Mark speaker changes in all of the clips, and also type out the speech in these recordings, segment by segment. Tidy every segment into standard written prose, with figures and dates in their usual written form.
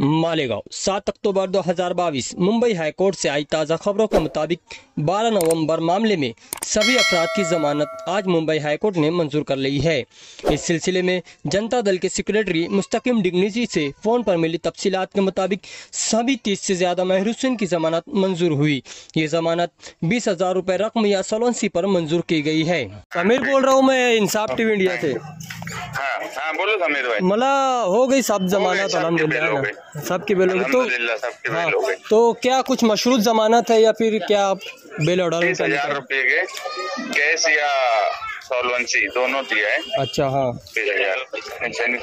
Speaker 1: मालेगांव 7 अक्टूबर 2022 Mumbai high court से आई ताज़ा खबरों के मुताबिक 12 नवंबर मामले में सभी अफराद की जमानत आज मुंबई हाईकोर्ट ने मंजूर कर ली है। इस सिलसिले में जनता दल के सेक्रेटरी मुस्तकिम डिग्निजी से फ़ोन पर मिली तफसीलात के मुताबिक सभी 30 से ज़्यादा महरूसिन की जमानत मंजूर हुई। ये जमानत 20,000 रुपये रकम या सलोंसी पर मंजूर की गई है। समीर बोल रहा हूँ मैं, इंसाफ टीवी इंडिया से।
Speaker 2: हाँ बोलो समीर भाई।
Speaker 1: मला हो गई सब जमानत अल्हम्दुलिल्लाह, सबकी बेल हो गई। तो हाँ, तो क्या कुछ मशरूत जमानत है या फिर क्या बेल ऑर्डर?
Speaker 2: 30,000 रुपये के कैश या सॉल्वेंसी दोनों दिया है।
Speaker 1: अच्छा हाँ,
Speaker 2: 20,000।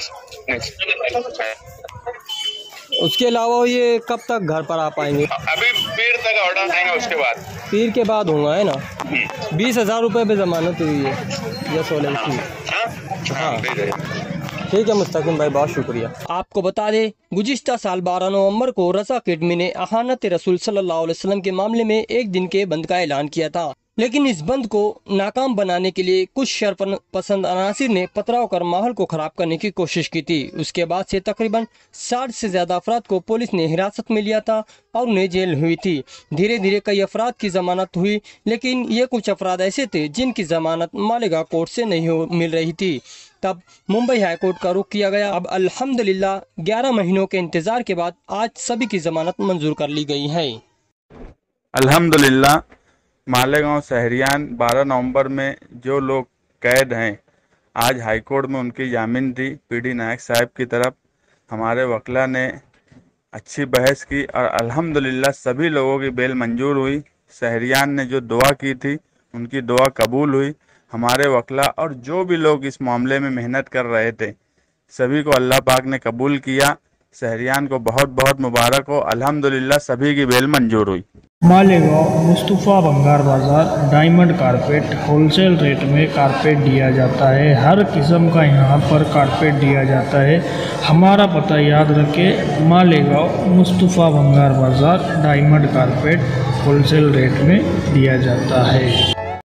Speaker 1: उसके अलावा ये कब तक घर पर आ पाएंगे?
Speaker 2: अभी पीर तक ऑर्डर आएगा, उसके बाद
Speaker 1: पीर के बाद होगा है ना। 20,000 रुपये पे जमानत हुई है या सॉल्वेंसी? हाँ ठीक है मुस्तकिम भाई, बहुत शुक्रिया। आपको बता दें, गुज़िश्ता साल 12 नवंबर को रज़ा अकेडमी ने अहानत रसूल सल्लल्लाहु अलैहि वसल्लम के मामले में एक दिन के बंद का ऐलान किया था, लेकिन इस बंद को नाकाम बनाने के लिए कुछ शरपसंद अनासिर ने पथराव कर माहौल को खराब करने की कोशिश की थी। उसके बाद से तकरीबन 60 से ज़्यादा अफराद को पुलिस ने हिरासत में लिया था और उन्हें जेल हुई थी। धीरे धीरे कई अफराद की जमानत हुई, लेकिन ये कुछ अफराद ऐसे थे जिनकी जमानत मालेगांव कोर्ट से नहीं मिल रही थी। तब मुंबई हाई कोर्ट का रुख किया गया। अब अल्हम्दुलिल्लाह 11 महीनों के इंतजार के बाद आज सभी की जमानत मंजूर कर ली गई है।
Speaker 3: अल्हम्दुलिल्लाह मालेगांव शहरियान 12 नवंबर में जो लोग कैद हैं, आज हाईकोर्ट में उनकी जामीन थी। पीडी नायक साहब की तरफ हमारे वकला ने अच्छी बहस की और अल्हम्दुलिल्लाह सभी लोगों की बेल मंजूर हुई। शहरियान ने जो दुआ की थी उनकी दुआ कबूल हुई। हमारे वकला और जो भी लोग इस मामले में मेहनत कर रहे थे सभी को अल्लाह पाक ने कबूल किया। शहरियान को बहुत बहुत मुबारक हो। अल्हम्दुलिल्लाह सभी की बेल मंजूर हुई।
Speaker 4: मालेगांव मुस्तफ़ा भंगार बाज़ार डायमंड कारपेट होलसेल रेट में कारपेट दिया जाता है। हर किस्म का यहाँ पर कारपेट दिया जाता है। हमारा पता याद रखें, मालेगांव मुस्तफ़ा भंगार बाज़ार डायमंड कारपेट होलसेल रेट में दिया जाता है।